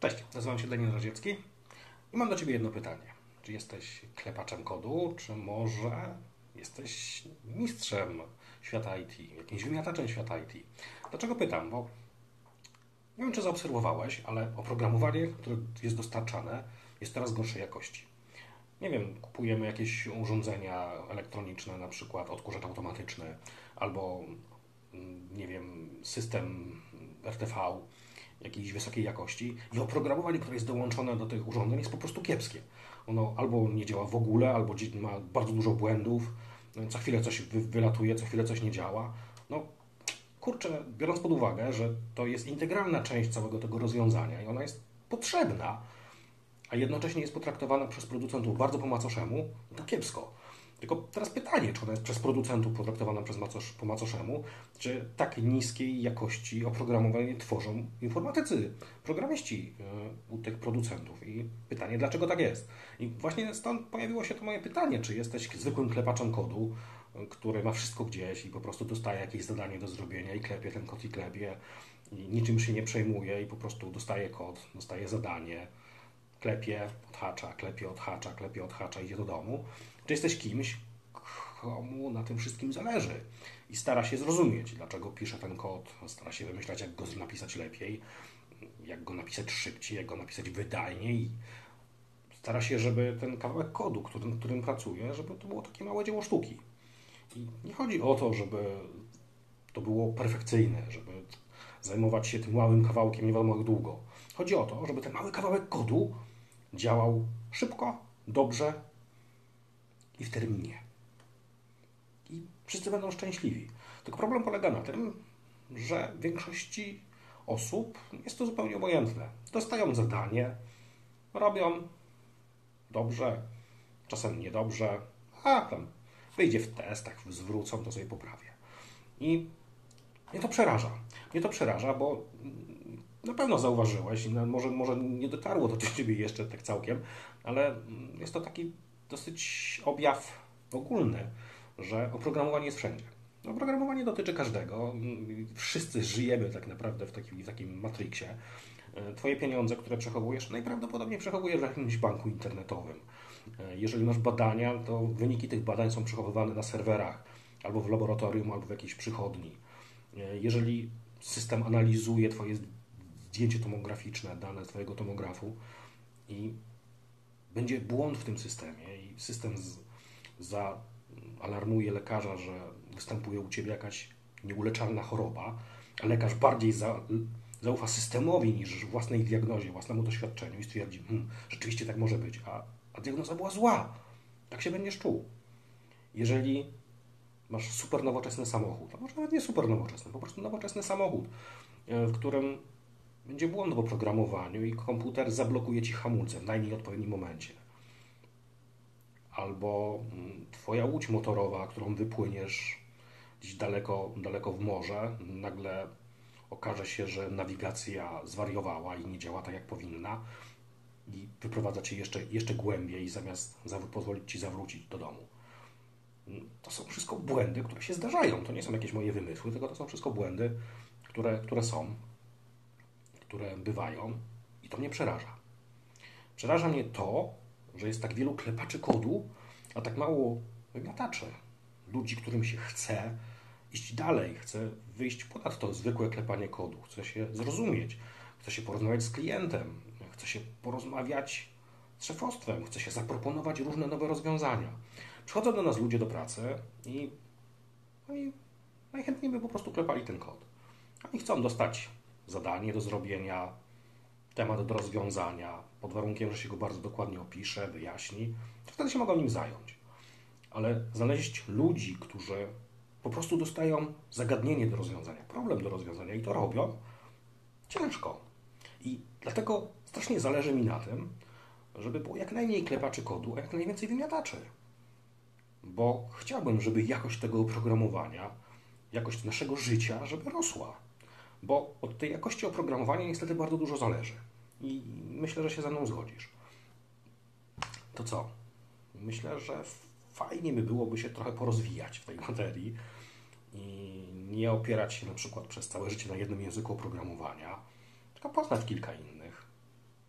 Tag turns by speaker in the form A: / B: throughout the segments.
A: Cześć, nazywam się Daniel Radziecki i mam do Ciebie jedno pytanie. Czy jesteś klepaczem kodu, czy może jesteś mistrzem świata IT, jakimś wymiataczem świata IT? Dlaczego pytam? Bo nie wiem, czy zaobserwowałeś, ale oprogramowanie, które jest dostarczane, jest coraz gorszej jakości. Nie wiem, kupujemy jakieś urządzenia elektroniczne, na przykład odkurzacz automatyczny, albo nie wiem, system RTV jakiejś wysokiej jakości i oprogramowanie, które jest dołączone do tych urządzeń jest po prostu kiepskie. Ono albo nie działa w ogóle, albo ma bardzo dużo błędów, co chwilę coś wylatuje, co chwilę coś nie działa. No kurczę, biorąc pod uwagę, że to jest integralna część całego tego rozwiązania i ona jest potrzebna, a jednocześnie jest potraktowana przez producentów bardzo po macoszemu, to kiepsko. Tylko teraz pytanie, czy ona jest przez producentów potraktowana po macoszemu, czy tak niskiej jakości oprogramowanie tworzą informatycy, programiści u tych producentów. I pytanie, dlaczego tak jest? I właśnie stąd pojawiło się to moje pytanie, czy jesteś zwykłym klepaczem kodu, który ma wszystko gdzieś i po prostu dostaje jakieś zadanie do zrobienia i klepie ten kod i klepie i niczym się nie przejmuje i po prostu dostaje kod, dostaje zadanie, klepie, odhacza, idzie do domu. Czy jesteś kimś, komu na tym wszystkim zależy i stara się zrozumieć, dlaczego pisze ten kod, stara się wymyślać, jak go napisać lepiej, jak go napisać szybciej, jak go napisać wydajniej. Stara się, żeby ten kawałek kodu, którym pracuje, żeby to było takie małe dzieło sztuki. I nie chodzi o to, żeby to było perfekcyjne, żeby zajmować się tym małym kawałkiem nie wiadomo jak długo. Chodzi o to, żeby ten mały kawałek kodu działał szybko, dobrze i w terminie. I wszyscy będą szczęśliwi. Tylko problem polega na tym, że większości osób jest to zupełnie obojętne. Dostają zadanie, robią dobrze, czasem niedobrze, a tam wyjdzie w testach, zwrócą, to sobie poprawię. I mnie to przeraża. Mnie to przeraża, bo na pewno zauważyłeś, może nie dotarło to do Ciebie jeszcze tak całkiem, ale jest to taki dosyć objaw ogólny, że oprogramowanie jest wszędzie. Oprogramowanie dotyczy każdego. Wszyscy żyjemy tak naprawdę w takim matriksie. Twoje pieniądze, które przechowujesz, najprawdopodobniej przechowujesz w jakimś banku internetowym. Jeżeli masz badania, to wyniki tych badań są przechowywane na serwerach, albo w laboratorium, albo w jakiejś przychodni. Jeżeli system analizuje Twoje zdjęcie tomograficzne, dane Twojego tomografu i będzie błąd w tym systemie i system zaalarmuje lekarza, że występuje u Ciebie jakaś nieuleczalna choroba, a lekarz bardziej zaufa systemowi niż własnej diagnozie, własnemu doświadczeniu i stwierdzi, rzeczywiście tak może być, a diagnoza była zła. Tak się będziesz czuł. Jeżeli masz super nowoczesny samochód, a może nawet nie super nowoczesny, po prostu nowoczesny samochód, w którym będzie błąd w oprogramowaniu i komputer zablokuje Ci hamulce w najmniej odpowiednim momencie. Albo Twoja łódź motorowa, którą wypłyniesz gdzieś daleko, daleko w morze, nagle okaże się, że nawigacja zwariowała i nie działa tak jak powinna i wyprowadza Cię jeszcze głębiej, zamiast pozwolić Ci zawrócić do domu. To są wszystko błędy, które się zdarzają. To nie są jakieś moje wymysły, tylko to są wszystko błędy, które są, które bywają i to mnie przeraża. Przeraża mnie to, że jest tak wielu klepaczy kodu, a tak mało wymiataczy. Ludzi, którym się chce iść dalej, chce wyjść ponad to zwykłe klepanie kodu, chce się zrozumieć, chce się porozmawiać z klientem, chce się porozmawiać z szefostwem, chce się zaproponować różne nowe rozwiązania. Przychodzą do nas ludzie do pracy i oni najchętniej by po prostu klepali ten kod. Oni chcą dostać zadanie do zrobienia, temat do rozwiązania, pod warunkiem, że się go bardzo dokładnie opisze, wyjaśni, to wtedy się mogą nim zająć. Ale znaleźć ludzi, którzy po prostu dostają zagadnienie do rozwiązania, problem do rozwiązania i to robią, ciężko. I dlatego strasznie zależy mi na tym, żeby było jak najmniej klepaczy kodu, a jak najwięcej wymiataczy. Bo chciałbym, żeby jakość tego oprogramowania, jakość naszego życia, żeby rosła. Bo od tej jakości oprogramowania niestety bardzo dużo zależy. I myślę, że się ze mną zgodzisz. To co? Myślę, że fajnie by byłoby się trochę porozwijać w tej materii i nie opierać się na przykład przez całe życie na jednym języku oprogramowania, tylko poznać kilka innych.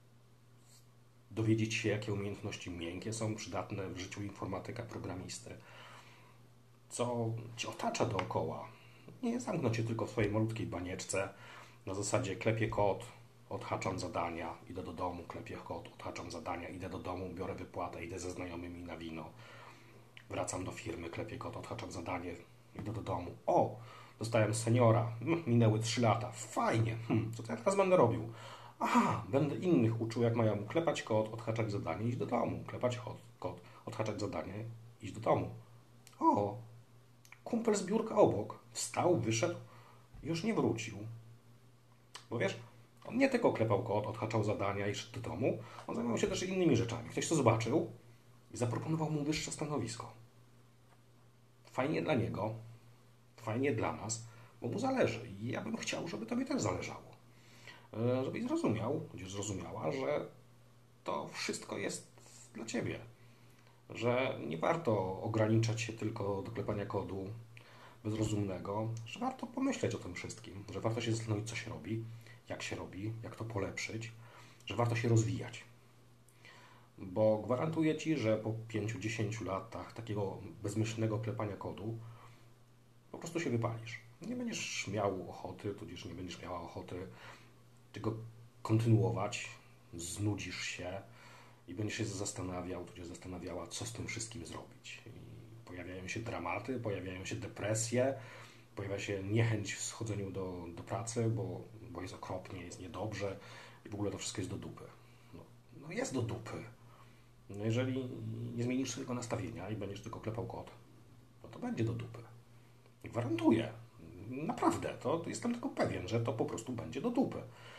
A: dowiedzieć się, jakie umiejętności miękkie są przydatne w życiu informatyka, programisty, co Cię otacza dookoła. Nie zamknąć się tylko w swojej malutkiej banieczce na zasadzie klepię kod, odhaczam zadania, idę do domu, klepię kod, odhaczam zadania, idę do domu, biorę wypłatę, idę ze znajomymi na wino, wracam do firmy, klepię kod, odhaczam zadanie, idę do domu. O, dostałem seniora, minęły 3 lata, fajnie, co to ja teraz będę robił? Aha, będę innych uczył, jak mają klepać kod, odhaczać zadanie, iść do domu, klepać kod, odhaczać zadanie, iść do domu. O, kumpel z biurka obok wstał, wyszedł, już nie wrócił. Bo wiesz, on nie tylko klepał kod, odhaczał zadania i szedł do domu, on zajmował się też innymi rzeczami. Ktoś to zobaczył i zaproponował mu wyższe stanowisko. Fajnie dla niego, fajnie dla nas, bo mu zależy. I ja bym chciał, żeby tobie też zależało. Żebyś zrozumiał, tudzież zrozumiała, że to wszystko jest dla ciebie. Że nie warto ograniczać się tylko do klepania kodu bezrozumnego, że warto pomyśleć o tym wszystkim, że warto się zastanowić, co się robi, jak to polepszyć, że warto się rozwijać. Bo gwarantuję Ci, że po 5-10 latach takiego bezmyślnego klepania kodu po prostu się wypalisz. Nie będziesz miał ochoty, tudzież nie będziesz miała ochoty tego kontynuować, znudzisz się i będziesz się zastanawiał, tudzież zastanawiała, co z tym wszystkim zrobić. I pojawiają się dramaty, pojawiają się depresje, pojawia się niechęć w schodzeniu do pracy, bo jest okropnie, jest niedobrze i w ogóle to wszystko jest do dupy. No jest do dupy. No jeżeli nie zmienisz swojego nastawienia i będziesz tylko klepał kod, no to będzie do dupy. Gwarantuję. Naprawdę, to jestem tylko pewien, że to po prostu będzie do dupy.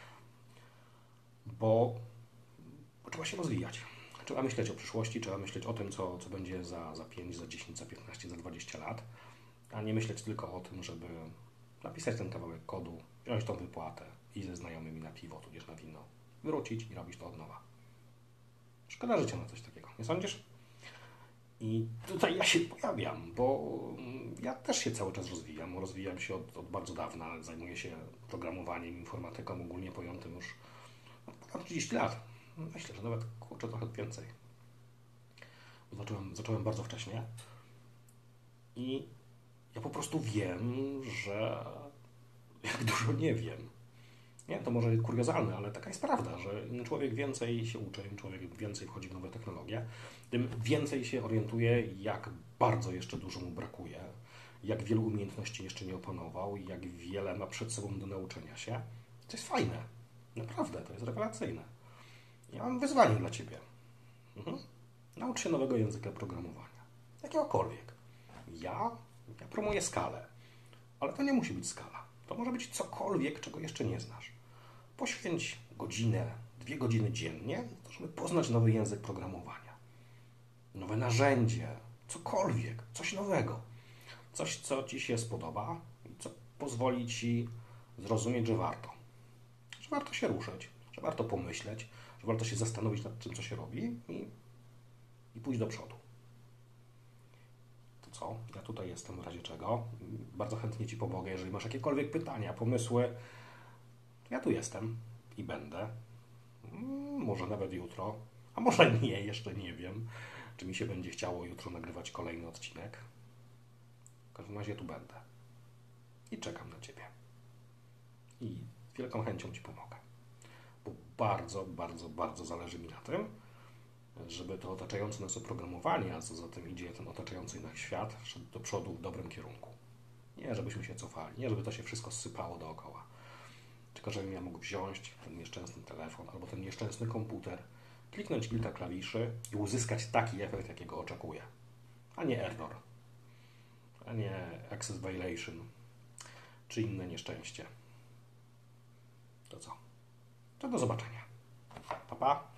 A: Bo trzeba się rozwijać. Trzeba myśleć o przyszłości, trzeba myśleć o tym, co będzie za 5, za 10, za 15, za 20 lat, a nie myśleć tylko o tym, żeby napisać ten kawałek kodu, wziąć tą wypłatę i ze znajomymi na piwo, tudzież na wino, wrócić i robić to od nowa. Szkoda życia na coś takiego, nie sądzisz? I tutaj ja się pojawiam, bo ja też się cały czas rozwijam. Rozwijam się od bardzo dawna, zajmuję się programowaniem, informatyką ogólnie pojętym już ponad 30 lat. Myślę, że nawet kurczę trochę więcej. Zacząłem bardzo wcześnie i ja po prostu wiem, że jak dużo nie wiem. Nie, to może kuriozalne, ale taka jest prawda, że im człowiek więcej się uczy, im człowiek więcej wchodzi w nowe technologie, tym więcej się orientuje, jak bardzo jeszcze dużo mu brakuje, jak wielu umiejętności jeszcze nie opanował i jak wiele ma przed sobą do nauczenia się. To jest fajne. Naprawdę, to jest rewelacyjne. Ja mam wyzwanie dla Ciebie. Naucz się nowego języka programowania. Jakiegokolwiek. Ja promuję skalę. Ale to nie musi być skala. To może być cokolwiek, czego jeszcze nie znasz. Poświęć godzinę, 2 godziny dziennie, żeby poznać nowy język programowania. Nowe narzędzie, cokolwiek, coś nowego. Coś, co Ci się spodoba i co pozwoli Ci zrozumieć, że warto. Że warto się ruszyć, że warto pomyśleć, że warto się zastanowić nad tym, co się robi i pójść do przodu. To co? Ja tutaj jestem w razie czego. Bardzo chętnie Ci pomogę. Jeżeli masz jakiekolwiek pytania, pomysły, to ja tu jestem i będę. Może nawet jutro, a może nie, jeszcze nie wiem, czy mi się będzie chciało jutro nagrywać kolejny odcinek. W każdym razie tu będę. I czekam na Ciebie. I z wielką chęcią Ci pomogę. Bo bardzo, bardzo, bardzo zależy mi na tym, żeby to otaczające nas oprogramowanie, a co za tym idzie ten otaczający nas świat, szedł do przodu w dobrym kierunku. Nie, żebyśmy się cofali, nie, żeby to się wszystko sypało dookoła. Tylko żebym ja mógł wziąć ten nieszczęsny telefon albo ten nieszczęsny komputer, kliknąć kilka klawiszy i uzyskać taki efekt, jakiego oczekuję. A nie error, a nie access violation, czy inne nieszczęście. To co? To do zobaczenia. Pa, pa.